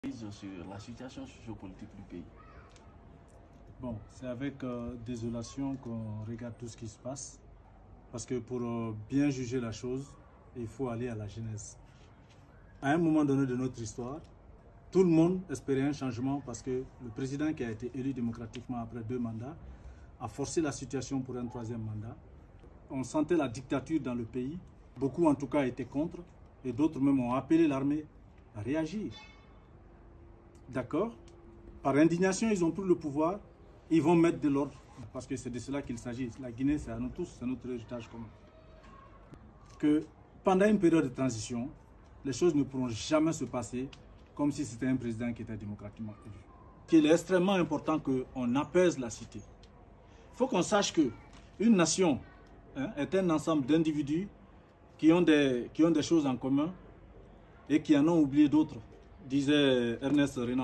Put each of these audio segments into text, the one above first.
sur la situation sociopolitique du pays. Bon, c'est avec désolation qu'on regarde tout ce qui se passe, parce que pour bien juger la chose, il faut aller à la genèse. À un moment donné de notre histoire, tout le monde espérait un changement parce que le président qui a été élu démocratiquement après 2 mandats a forcé la situation pour un 3e mandat. On sentait la dictature dans le pays. Beaucoup en tout cas étaient contre et d'autres même ont appelé l'armée à réagir. D'accord? Par indignation, ils ont pris le pouvoir. Ils vont mettre de l'ordre parce que c'est de cela qu'il s'agit. La Guinée, c'est à nous tous, c'est notre héritage commun. Que pendant une période de transition, les choses ne pourront jamais se passer comme si c'était un président qui était démocratiquement élu. Il est extrêmement important qu'on apaise la cité. Il faut qu'on sache qu'une nation est un ensemble d'individus qui ont des choses en commun et qui en ont oublié d'autres, disait Ernest Renan.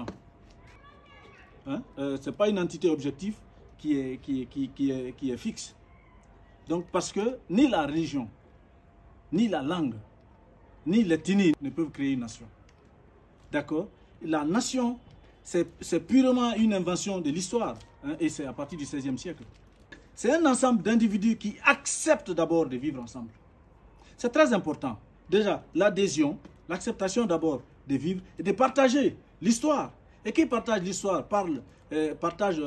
Ce n'est pas une entité objective qui est fixe. Donc parce que ni la religion, ni la langue, ni l'ethnie ne peuvent créer une nation. D'accord? La nation, c'est purement une invention de l'histoire, et c'est à partir du XVIe siècle. C'est un ensemble d'individus qui acceptent d'abord de vivre ensemble. C'est très important. Déjà, l'adhésion, l'acceptation d'abord de vivre et de partager l'histoire. Et qui partage l'histoire partage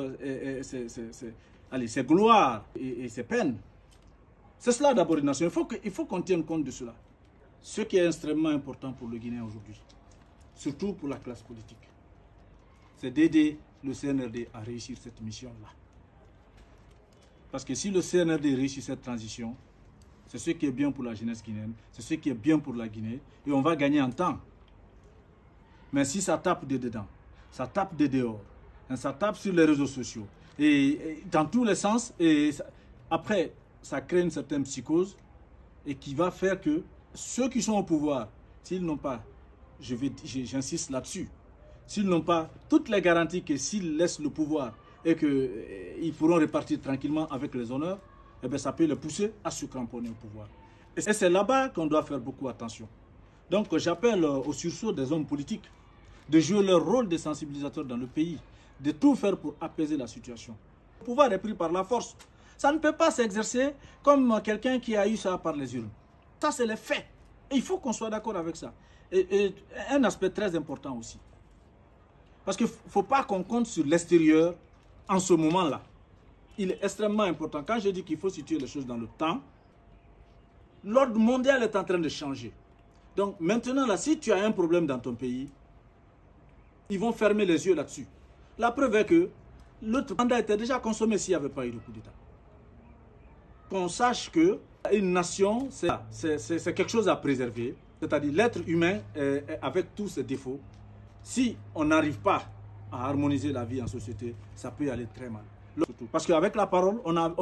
ses gloires et ses peines. C'est cela d'abord une nation. Il faut qu'on tienne compte de cela. Ce qui est extrêmement important pour le Guinéen aujourd'hui, surtout pour la classe politique, c'est d'aider le CNRD à réussir cette mission-là. Parce que si le CNRD réussit cette transition, c'est ce qui est bien pour la jeunesse guinéenne, c'est ce qui est bien pour la Guinée, et on va gagner en temps. Mais si ça tape de dedans, ça tape de dehors, ça tape sur les réseaux sociaux, et dans tous les sens, et après, ça crée une certaine psychose, et qui va faire que ceux qui sont au pouvoir, s'ils n'ont pas, j'insiste là-dessus, s'ils n'ont pas toutes les garanties que s'ils laissent le pouvoir et qu'ils pourront repartir tranquillement avec les honneurs, eh bien, ça peut les pousser à se cramponner au pouvoir. Et c'est là-bas qu'on doit faire beaucoup attention. Donc j'appelle au sursaut des hommes politiques de jouer leur rôle de sensibilisateur dans le pays, de tout faire pour apaiser la situation. Le pouvoir est pris par la force. Ça ne peut pas s'exercer comme quelqu'un qui a eu ça par les urnes. Ça, c'est les faits. Et il faut qu'on soit d'accord avec ça. Et un aspect très important aussi. Parce qu'il ne faut pas qu'on compte sur l'extérieur en ce moment-là. Il est extrêmement important. Quand je dis qu'il faut situer les choses dans le temps, l'ordre mondial est en train de changer. Donc maintenant, là, si tu as un problème dans ton pays, ils vont fermer les yeux là-dessus. La preuve est que l'autre mandat était déjà consommé s'il n'y avait pas eu de coup d'État. Qu'on sache qu'une nation, c'est quelque chose à préserver. C'est-à-dire l'être humain, avec tous ses défauts, si on n'arrive pas à harmoniser la vie en société, ça peut aller très mal. Parce qu'avec la parole,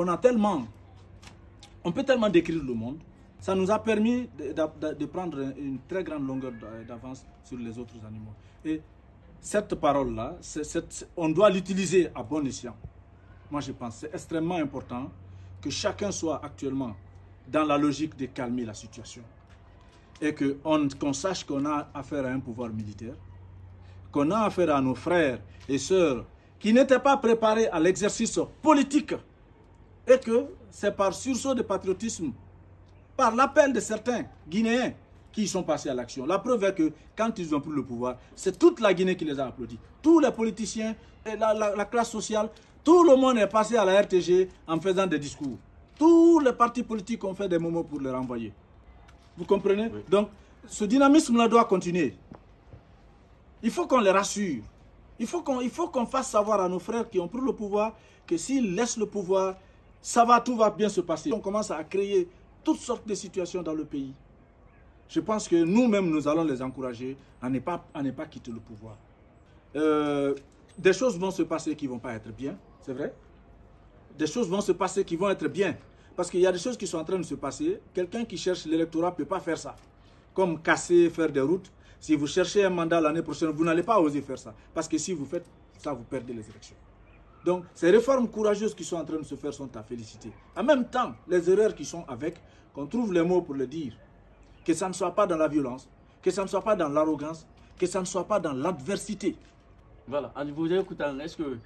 on peut tellement décrire le monde. Ça nous a permis de prendre une très grande longueur d'avance sur les autres animaux. Et cette parole-là, on doit l'utiliser à bon escient. Moi, je pense que c'est extrêmement important que chacun soit actuellement dans la logique de calmer la situation. Et qu'on sache qu'on a affaire à un pouvoir militaire, qu'on a affaire à nos frères et sœurs qui n'étaient pas préparés à l'exercice politique et que c'est par sursaut de patriotisme, par l'appel de certains Guinéens qui sont passés à l'action. La preuve est que quand ils ont pris le pouvoir, c'est toute la Guinée qui les a applaudis. Tous les politiciens, la classe sociale, tout le monde est passé à la RTG en faisant des discours. Tous les partis politiques ont fait des moments pour les renvoyer. Vous comprenez? Oui. Donc, ce dynamisme-là doit continuer. Il faut qu'on les rassure. Il faut qu'on fasse savoir à nos frères qui ont pris le pouvoir que s'ils laissent le pouvoir, tout va bien se passer. On commence à créer toutes sortes de situations dans le pays. Je pense que nous-mêmes, nous allons les encourager à ne pas quitter le pouvoir. Des choses vont se passer qui ne vont pas être bien, c'est vrai. Des choses vont se passer qui vont être bien. Parce qu'il y a des choses qui sont en train de se passer. Quelqu'un qui cherche l'électorat ne peut pas faire ça. Comme casser, faire des routes. Si vous cherchez un mandat l'année prochaine, vous n'allez pas oser faire ça. Parce que si vous faites ça, vous perdez les élections. Donc, ces réformes courageuses qui sont en train de se faire sont à féliciter. En même temps, les erreurs qui sont avec, qu'on trouve les mots pour le dire. Que ça ne soit pas dans la violence, que ça ne soit pas dans l'arrogance, que ça ne soit pas dans l'adversité. Voilà, en vous écoutant, est-ce que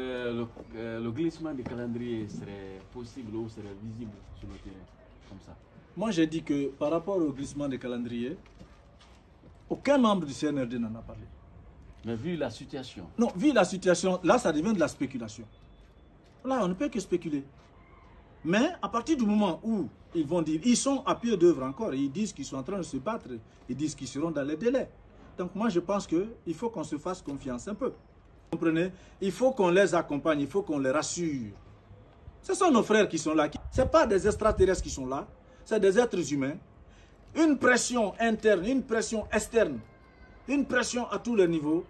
le glissement du calendrier serait possible ou serait visible sur le terrain, comme ça? Moi, j'ai dit que par rapport au glissement des calendriers, aucun membre du CNRD n'en a parlé. Mais vu la situation. Non, vu la situation, là, ça devient de la spéculation. Là, on ne peut que spéculer. Mais à partir du moment où ils vont dire, ils sont à pied d'œuvre encore, ils disent qu'ils sont en train de se battre, ils disent qu'ils seront dans les délais. Donc moi, je pense qu'il faut qu'on se fasse confiance un peu. Vous comprenez? Il faut qu'on les accompagne, il faut qu'on les rassure. Ce sont nos frères qui sont là. Ce ne sont pas des extraterrestres qui sont là, c'est des êtres humains. Une pression interne, une pression externe, une pression à tous les niveaux,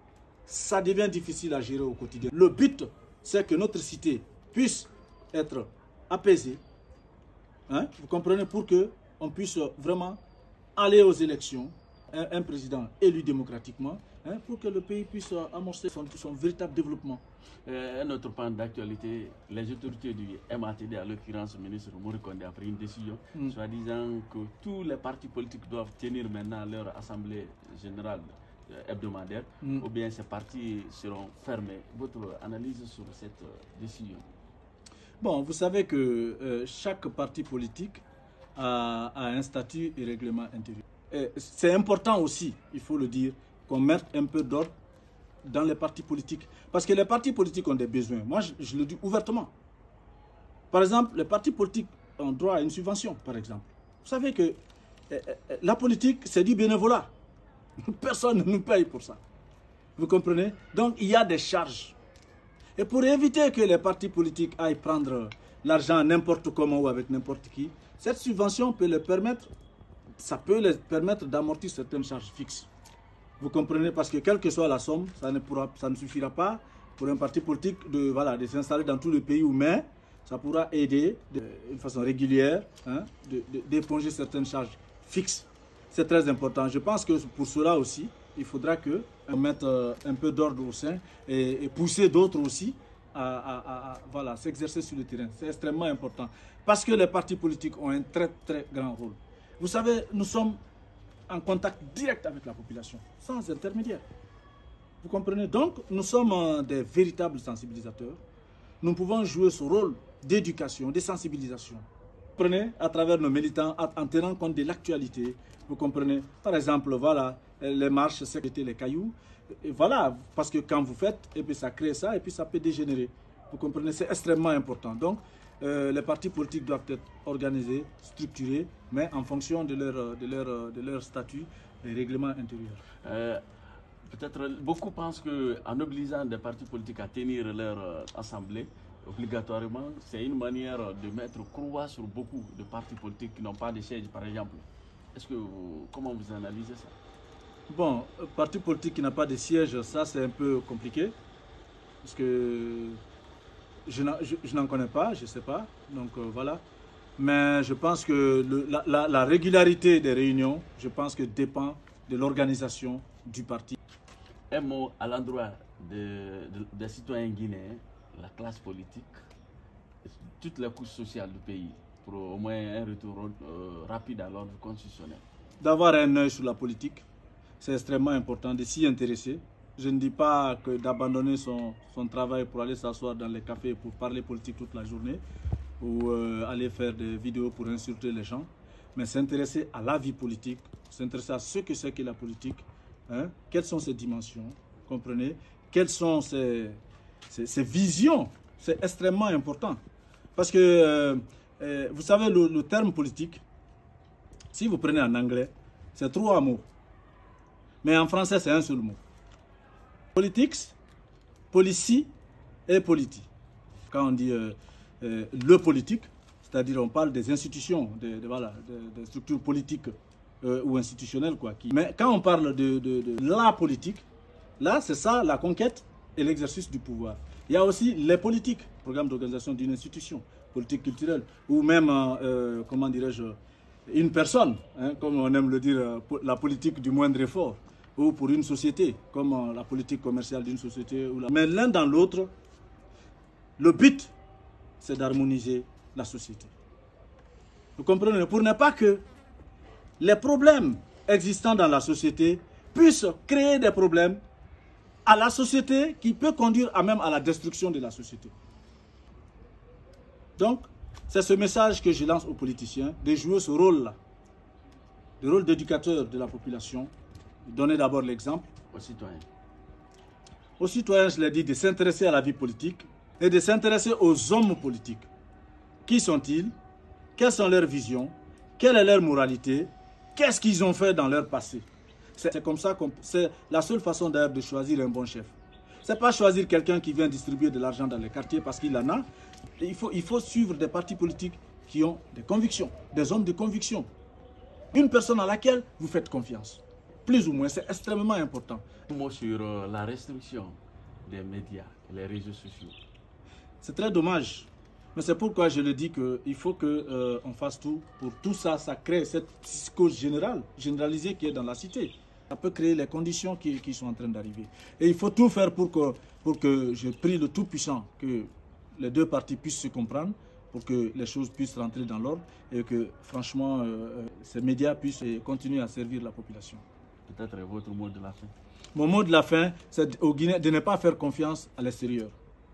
ça devient difficile à gérer au quotidien. Le but, c'est que notre cité puisse être apaisée. Hein? Vous comprenez? Pour qu'on puisse vraiment aller aux élections, un président élu démocratiquement, hein, pour que le pays puisse amorcer son véritable développement. Un autre point d'actualité, les autorités du MATD, à l'occurrence le ministre Mory Condé, a pris une décision, soit disant que tous les partis politiques doivent tenir maintenant leur assemblée générale hebdomadaire, ou bien ces partis seront fermés. Votre analyse sur cette décision? Bon, vous savez que chaque parti politique a un statut et règlement intérieur. C'est important aussi, il faut le dire, qu'on mette un peu d'ordre dans les partis politiques. Parce que les partis politiques ont des besoins. Moi, je le dis ouvertement. Par exemple, les partis politiques ont droit à une subvention, par exemple. Vous savez que la politique, c'est du bénévolat. Personne ne nous paye pour ça. Vous comprenez? Donc, il y a des charges. Et pour éviter que les partis politiques aillent prendre l'argent n'importe comment ou avec n'importe qui, cette subvention peut les permettre, ça peut les permettre d'amortir certaines charges fixes. Vous comprenez? Parce que quelle que soit la somme, ça ne suffira pas pour un parti politique de s'installer dans tout le pays, mais ça pourra aider d'une façon régulière, hein, d'éponger certaines charges fixes. C'est très important. Je pense que pour cela aussi, il faudra qu'on mette un peu d'ordre au sein et pousser d'autres aussi à s'exercer sur le terrain. C'est extrêmement important. Parce que les partis politiques ont un très très grand rôle. Vous savez, nous sommes en contact direct avec la population, sans intermédiaire. Vous comprenez? Donc, nous sommes des véritables sensibilisateurs. Nous pouvons jouer ce rôle d'éducation, de sensibilisation. Vous comprenez? À travers nos militants, en tenant compte de l'actualité. Vous comprenez? Par exemple, voilà, les marches, c'était les cailloux. Et voilà, parce que quand vous faites, et puis ça crée ça, et puis ça peut dégénérer. Vous comprenez? C'est extrêmement important. Donc, les partis politiques doivent être organisés, structurés, mais en fonction de leur statut et règlement intérieur. Peut-être beaucoup pensent qu'en obligeant des partis politiques à tenir leur assemblée, obligatoirement, c'est une manière de mettre croix sur beaucoup de partis politiques qui n'ont pas de siège, par exemple. Comment vous analysez ça? Bon, parti politique qui n'a pas de siège, ça c'est un peu compliqué, parce que je n'en connais pas, je ne sais pas, donc voilà. Mais je pense que la régularité des réunions, je pense que dépend de l'organisation du parti. Un mot à l'endroit des citoyens guinéens, la classe politique, toutes les couches sociales du pays, pour au moins un retour rapide à l'ordre constitutionnel. D'avoir un œil sur la politique, c'est extrêmement important de s'y intéresser. Je ne dis pas que d'abandonner son travail pour aller s'asseoir dans les cafés pour parler politique toute la journée ou aller faire des vidéos pour insulter les gens, mais s'intéresser à la vie politique, s'intéresser à ce que c'est que la politique, hein, quelles sont ses dimensions, comprenez, quelles sont ses visions, c'est extrêmement important. Parce que, vous savez, le terme politique, si vous prenez en anglais, c'est 3 mots. Mais en français, c'est un seul mot. Politics, policy et polity. Quand on dit le politique, c'est-à-dire on parle des institutions, des structures politiques ou institutionnelles. Mais quand on parle de la politique, là, c'est ça, la conquête et l'exercice du pouvoir. Il y a aussi les politiques, programme d'organisation d'une institution, politique culturelle, ou même, comment dirais-je, une personne, hein, comme on aime le dire, la politique du moindre effort, ou pour une société, comme la politique commerciale d'une société. Mais l'un dans l'autre, le but, c'est d'harmoniser la société. Vous comprenez? Pour ne pas que les problèmes existants dans la société puisse créer des problèmes à la société qui peut conduire même à la destruction de la société. Donc, c'est ce message que je lance aux politiciens, de jouer ce rôle-là, le rôle d'éducateur de la population, de donner d'abord l'exemple. Aux citoyens. Aux citoyens, je l'ai dit, de s'intéresser à la vie politique et de s'intéresser aux hommes politiques. Qui sont-ils? Quelles sont leurs visions? Quelle est leur moralité? Qu'est-ce qu'ils ont fait dans leur passé? C'est comme ça, c'est la seule façon d'ailleurs de choisir un bon chef. Ce n'est pas choisir quelqu'un qui vient distribuer de l'argent dans les quartiers parce qu'il en a. Il faut suivre des partis politiques qui ont des convictions, des hommes de conviction. Une personne à laquelle vous faites confiance. Plus ou moins, c'est extrêmement important. Un mot sur la restriction des médias et les réseaux sociaux. C'est très dommage. Mais c'est pourquoi je le dis qu'il faut qu'on fasse tout. Pour tout ça, ça crée cette psychose généralisée qui est dans la cité. Ça peut créer les conditions qui sont en train d'arriver. Et il faut tout faire pour que je prie le Tout-Puissant, que les deux parties puissent se comprendre, pour que les choses puissent rentrer dans l'ordre et que, franchement, ces médias puissent continuer à servir la population. Peut-être votre mot de la fin. Mon mot de la fin, c'est aux Guinéens de ne pas faire confiance à l'extérieur.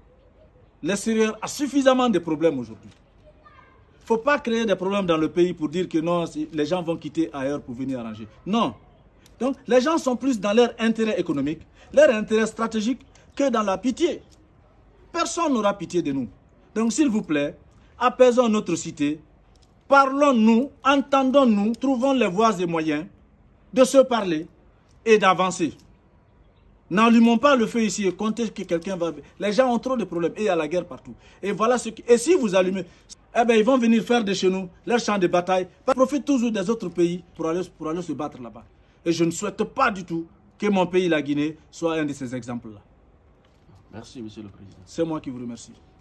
L'extérieur a suffisamment de problèmes aujourd'hui. Il ne faut pas créer des problèmes dans le pays pour dire que non, les gens vont quitter ailleurs pour venir arranger. Non. Donc, les gens sont plus dans leur intérêt économique, leur intérêt stratégique, que dans la pitié. Personne n'aura pitié de nous. Donc, s'il vous plaît, apaisons notre cité, parlons-nous, entendons-nous, trouvons les voies et moyens de se parler et d'avancer. N'allumons pas le feu ici et comptez que quelqu'un va... Les gens ont trop de problèmes et il y a la guerre partout. Et voilà ce qui... Et si vous allumez, eh bien, ils vont venir faire de chez nous leur champ de bataille. Ils profitent toujours des autres pays pour aller se battre là-bas. Et je ne souhaite pas du tout que mon pays, la Guinée, soit un de ces exemples-là. Merci, Monsieur le Président. C'est moi qui vous remercie.